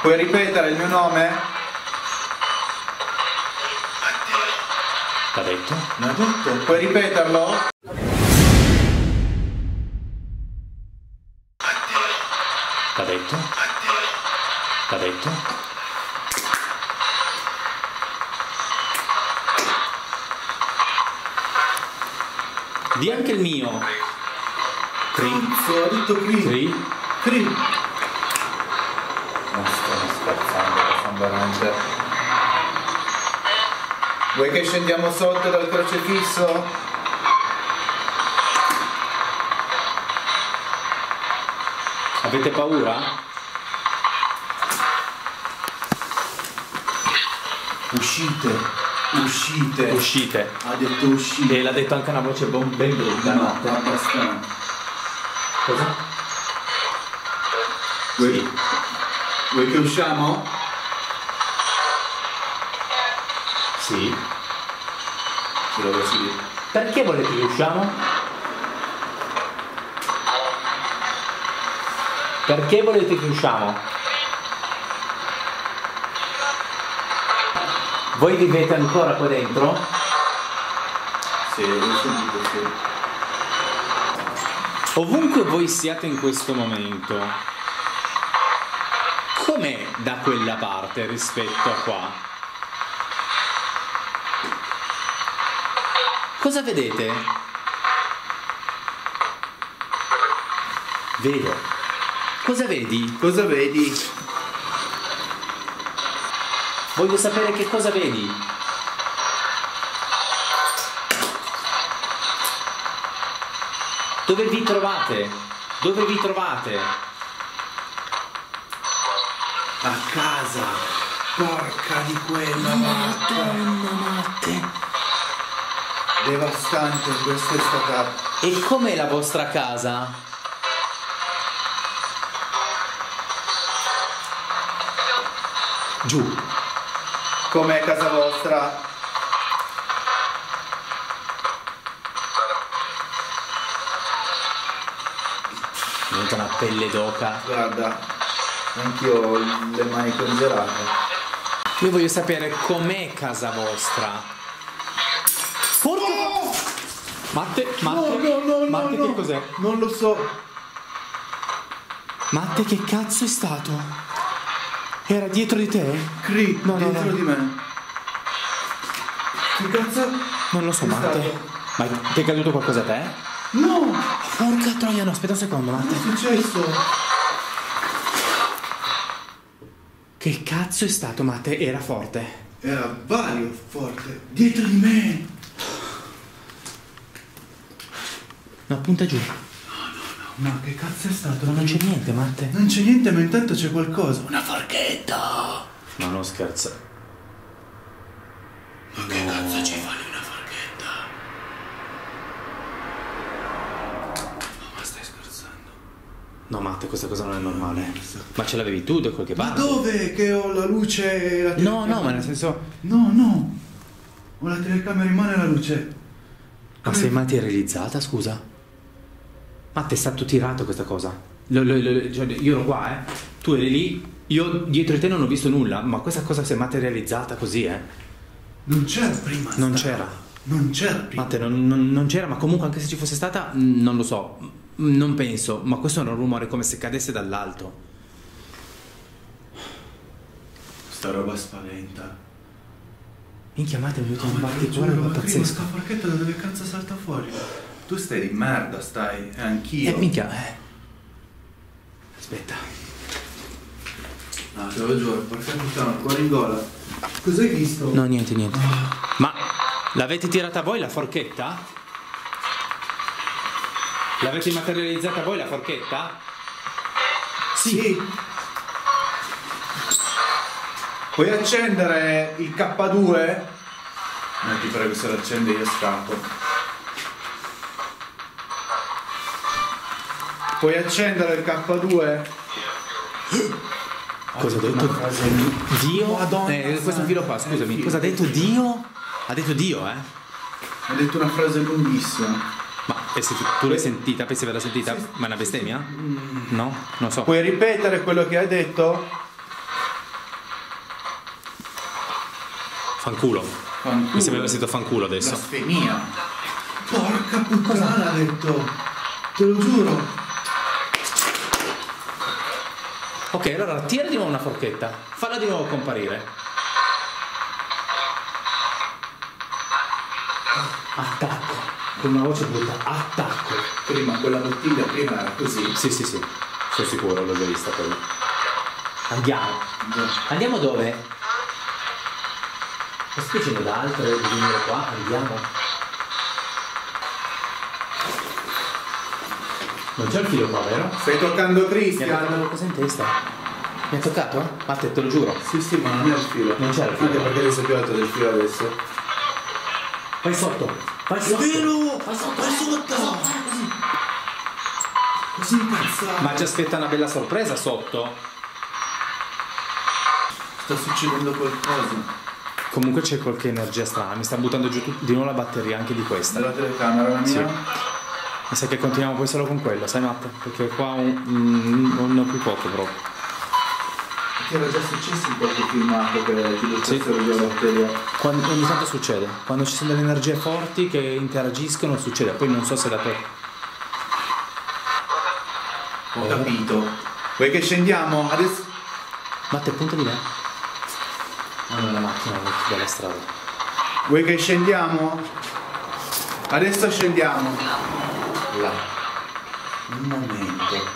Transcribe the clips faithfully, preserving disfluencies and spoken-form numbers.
Puoi ripetere il mio nome? T'ha detto? Non ha detto. Puoi ripeterlo? T'ha detto? T'ha detto? Di anche il mio. Cri. Cazzo, ha detto Cri. Cri. Cri. Non stiamo scherzando, sono veramente... Vuoi che scendiamo sotto dal crocefisso? Avete paura? Uscite, uscite. Uscite. Ha detto uscite. E l'ha detto anche una voce ben brutta. No, abbastanza. Cosa? Vuoi, Sì. vuoi che usciamo? Sì. Sì, lo vuoi sì. Perché volete che usciamo? Perché volete che usciamo? Voi vivete ancora qua dentro? Sì, l'ho sentito, sì. Ovunque voi siate in questo momento, com'è da quella parte rispetto a qua? Cosa vedete? Vedo. Cosa vedi? Cosa vedi? Voglio sapere che cosa vedi. Dove vi trovate? Dove vi trovate? A casa. Porca di quella Madonna notte. devastante, questa è stata... E com'è la vostra casa? Giù. Com'è casa vostra? Mi venuta una pelle d'oca. Guarda, anch'io ho le mani congelate. Io voglio sapere com'è casa vostra. Porca... Oh! Matte, Matte, No, no, no, Matte, no, che cos'è? Non lo so. Matte, che cazzo è stato? Era dietro di te? Cri, No, no, dietro no. di me. Che cazzo? Non lo so, È Matte. stato? Ma ti è caduto qualcosa a te? No! Porca troia, no, aspetta un secondo, Che Matte. è successo? Che cazzo è stato, Matte? Era forte. Era vario forte. Dietro di me. No, punta giù. No, che cazzo è stato? Ma non c'è niente, Matte. Non c'è niente, ma intanto c'è qualcosa. Una forchetta. Ma non scherza. Ma che cazzo ci fa lì una forchetta? No, ma stai scherzando? No, Matte, questa cosa non è normale. Ma ce l'avevi tu da qualche Ma parte? dove? Che ho la luce e la No, telecamera? no, ma nel senso... No, no. Ho la telecamera in mano e la luce. Ma sei materializzata, scusa? Matte, è stato tirato questa cosa. Lo- lo- lo- cioè, io ero qua, eh. Tu eri lì, io dietro di te non ho visto nulla, ma questa cosa si è materializzata così, eh. Non c'era prima. Non sta- c'era. Non c'era prima. Matte, non, non- non c'era, ma comunque anche se ci fosse stata, mh, non lo so. Mh, Non penso, ma questo era un rumore come se cadesse dall'alto. Sta roba spaventa. Minchia, Matte, mi è venuto No, un ma te lo batticuore giuro, ma prima pazzesco. sta forchetta da dove cazzo salta fuori? Tu stai di merda, stai. E anch'io. Eh, minchia, eh. Aspetta. No, te lo giuro, porca puttana, cuore in gola. Cos'hai visto? No, niente, niente. Ma l'avete tirata voi la forchetta? L'avete materializzata voi la forchetta? Sì. Puoi accendere il K due? No, ti prego, se lo accende io scappo. Puoi accendere il K due? Cosa ha detto? Dio? Madonna Eh, questo santa. filo qua, scusami. Eh, Cosa ha detto Dio? Ha detto Dio, eh? Ha detto una frase lunghissima. Ma e se tu, tu l'hai sentita? Pensi averla sentita? Ma è una bestemmia? No? Non so. Puoi ripetere quello che hai detto? Fanculo. Fanculo. Mi sembra vestito fanculo adesso. Blasfemia. Porca puttana, ha detto. Te lo giuro. Ok, allora tira di nuovo una forchetta. Falla di nuovo comparire. Attacco. Con una voce brutta. Attacco. Prima quella bottiglia prima era così. Sì, sì, sì. Sono sicuro, l'ho già vista quella. Andiamo. Andiamo dove? Ma stai dicendo da altre di venire qua? Andiamo. Non c'è il filo qua, vero? Stai toccando Mi ha Cristian. toccato qualcosa in testa. Mi ha toccato? Matte, te lo giuro. Sì, sì, ma non è il filo. Non c'è il filo. Anche perché adesso più alto del filo adesso. Vai sotto. Vai sotto. vero! Vai sotto. Vai sotto! Così incazzato. Ma ci aspetta una bella sorpresa sotto. Sta succedendo qualcosa. Comunque c'è qualche energia strana. Mi sta buttando giù tut- di nuovo la batteria anche di questa. Della telecamera la mia? Sì. Mi sa che continuiamo poi solo con quella, sai Matte? Perché qua un, un, non ne ho più poco proprio. Che era già successo in qualche filmato che ti Sì. buttassero via la batteria. Quando, ogni tanto succede. Quando ci sono delle energie forti che interagiscono succede. Poi non so se da te. Ho capito. Vuoi che scendiamo? Adesso. Matte, punta di me. Ah, non è la macchina, non è dalla strada. Vuoi che scendiamo? Adesso scendiamo. Là. Un momento.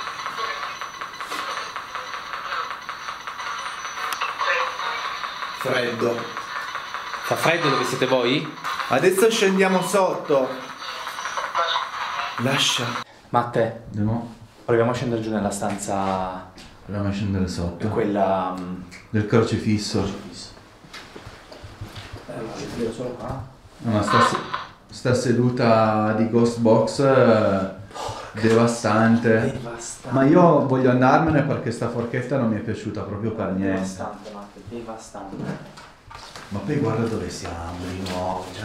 Freddo. Fa freddo dove siete voi? Adesso scendiamo sotto. Lascia. Matte, Andiamo. proviamo a scendere giù nella stanza. Proviamo a scendere sotto. Quella. mm, Del crocifisso. Eh, allora, io solo qua. No, sta, se- sta seduta di Ghost Box eh, devastante. Devastante. Ma io voglio andarmene perché sta forchetta non mi è piaciuta proprio per niente. Devastante, Matte, devastante. Ma poi guarda dove siamo di nuovo. Cioè.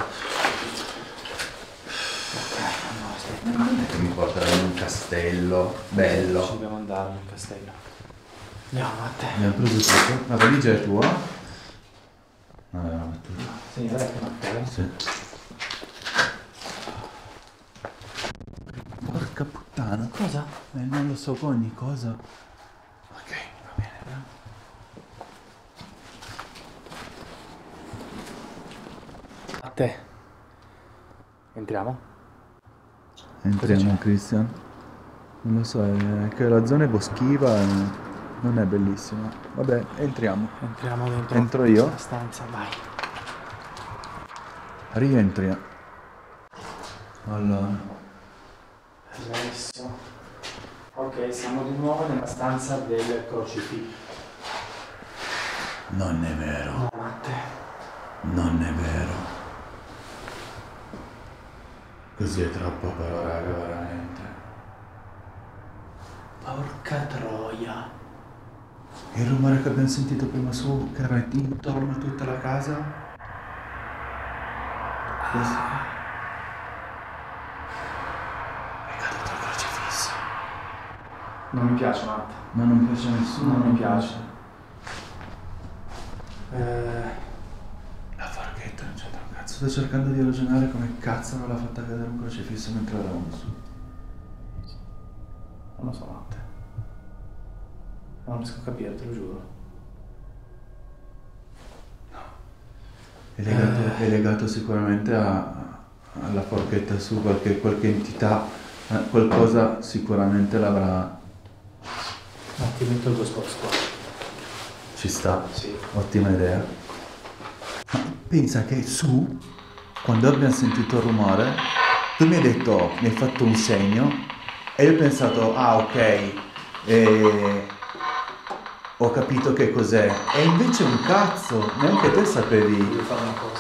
Ok, no, aspetta. Non è che mi portano in un castello bello. Ci dobbiamo andare nel castello. Andiamo, Matte. Abbiamo preso tutto. La valigia è tua? No, l'abbiamo mettuta. Sì, dai che Matte. Sì. Porca puttana. Cosa? Eh, non lo so, ogni cosa. Ok, va bene. Matte. Entriamo? Entriamo, Christian. Non lo so, è che la zona è boschiva e non è bellissima. Vabbè, entriamo. Entriamo dentro. Entro io? La stanza, vai. Rientri. Allora. Adesso. Ok, siamo di nuovo nella stanza del crocifisso. Non è vero. No, Matte. Non è vero. Così è troppo però, raga, veramente. Porca troia. Il rumore che abbiamo sentito prima su, che era intorno a tutta la casa. Così. È caduto il crocifisso. Non mi piace, Matte. Ma non piace a nessuno. Non mi piace. Eh, La forchetta non c'entra un cazzo. Sto cercando di ragionare come cazzo non l'ha fatta cadere un crocifisso mentre eravamo su. non lo so, Matte. Non riesco a capire, te lo giuro. È legato, è legato sicuramente a, alla forchetta su, qualche, qualche entità, eh, qualcosa sicuramente l'avrà. Ma ti metto il tuo spot qua. Ci sta, Sì. ottima idea. Ma pensa che su, quando abbiamo sentito il rumore, tu mi hai detto, mi hai fatto un segno e io ho pensato, ah ok, e ho capito che cos'è. E invece un cazzo, neanche te sapevi. Devo fare una cosa.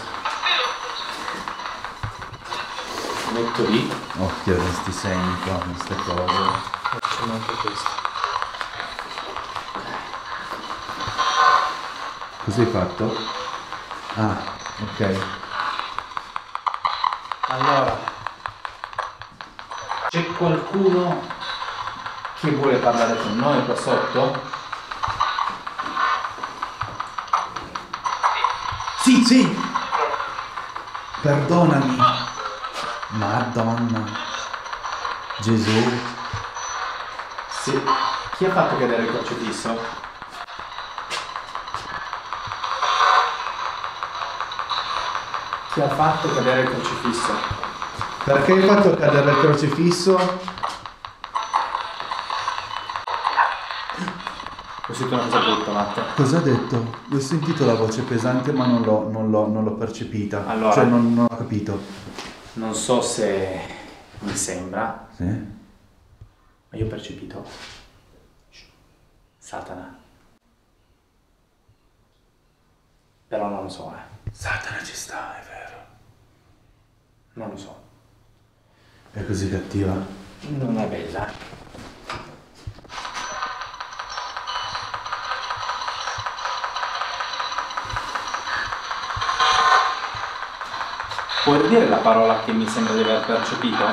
Metto lì. Occhio a questi segni qua, queste cose. Facciamo anche questo. Così hai fatto? Ah, ok. Allora, c'è qualcuno che vuole parlare con noi qua sotto? Sì, sì. Perdonami. Madonna. Gesù. Sì. Chi ha fatto cadere il crocifisso? Chi ha fatto cadere il crocifisso? Perché hai fatto cadere il crocifisso? Ho sentito una cosa brutta, Matte. Cosa ha detto? Ho sentito la voce pesante ma non l'ho, non l'ho, non l'ho percepita. Allora. Cioè non, non ho capito. Non so se mi sembra, Sì? ma io ho percepito Satana. Però non lo so, eh. Satana ci sta, è vero. Non lo so. È così cattiva? Non è bella. Puoi dire la parola che mi sembra di aver percepito?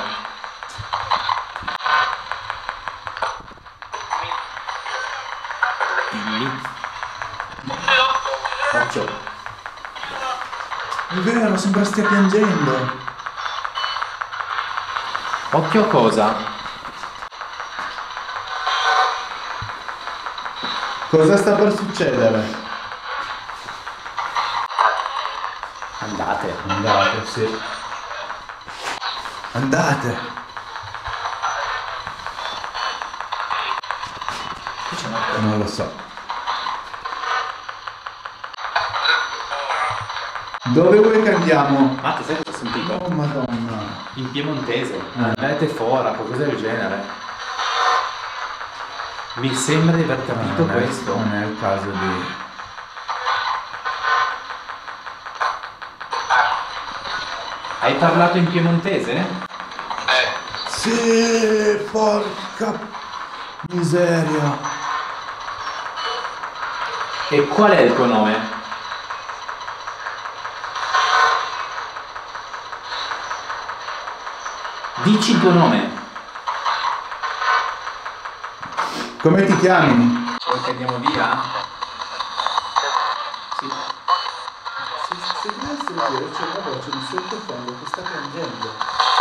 Dimmi. Occhio. È vero, sembra stia piangendo. Occhio cosa? Cosa sta per succedere? Andate. Andate, sì. Andate. Qui c'è una Non lo so. Dove vuoi che andiamo? Matte, sai cosa ho sentito? Oh madonna. In piemontese. Andate fuori, qualcosa del genere. Mi sembra di aver capito non è- questo. Non è il caso di... Hai parlato in piemontese? Sì, porca miseria. E qual è il tuo nome? Dici il tuo nome. Come ti chiami? Vuoi che andiamo via? Sì. Se, se dovessi vedere c'è una voce di sottofondo che sta piangendo.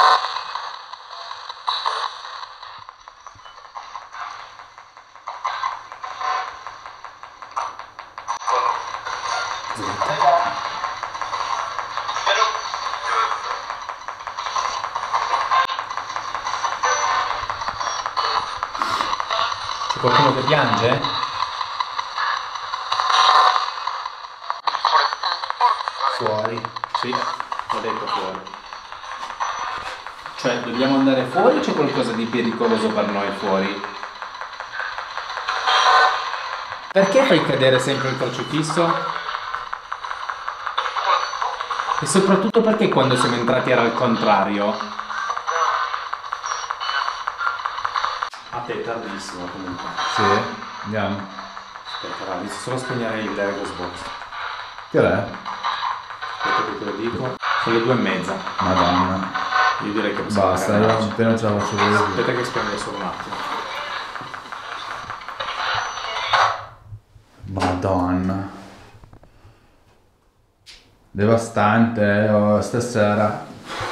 C'è qualcuno che piange? Fuori. Sì, l'ho detto fuori. Cioè, dobbiamo andare fuori o c'è qualcosa di pericoloso per noi fuori? Perché fai cadere sempre il crocifisso? E soprattutto perché quando siamo entrati era al contrario? A te è tardissimo comunque. Sì, andiamo. Aspetta, va, inizio solo a spegnere il Ghost Box. Che è? Aspetta che te lo dico. Sono le due e mezza. Madonna. Io direi che possiamo Basta, io andarci. appena ce la faccio vedere. Aspetta che spegno solo un attimo. Madonna. Devastante, eh, oh, stasera.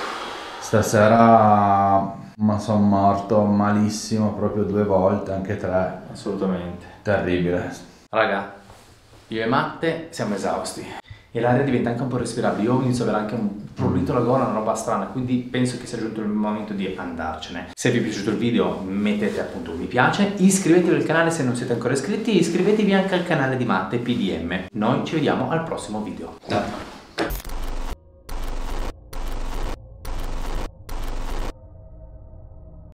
Stasera ma sono morto malissimo proprio due volte, anche tre. Assolutamente. Terribile. Raga, io e Matte siamo esausti. E l'aria diventa anche un po' respirabile. Io inizio ad avere anche un prurito alla gola, una roba strana, quindi penso che sia giunto il momento di andarcene. Se vi è piaciuto il video mettete appunto un mi piace, iscrivetevi al canale se non siete ancora iscritti, iscrivetevi anche al canale di Matte P D M. Noi ci vediamo al prossimo video. Ciao.